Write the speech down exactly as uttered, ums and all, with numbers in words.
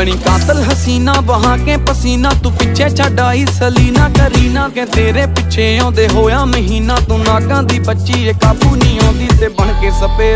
बनी कातल हसीना बहा के पसीना, तू पिछे छड्ड आई सलीना करीना के तेरे पिछे आउंदे होया महीना। तू नागां दी बच्ची ए काबू नहीं आउंदी ते बन के सपे